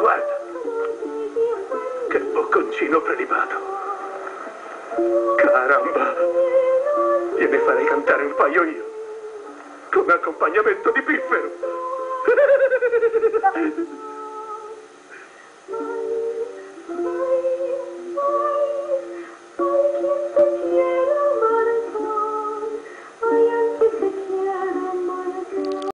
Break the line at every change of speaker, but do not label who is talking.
Guarda, che bocconcino prelibato. Caramba, gliene farei cantare un paio io, con accompagnamento di piffero.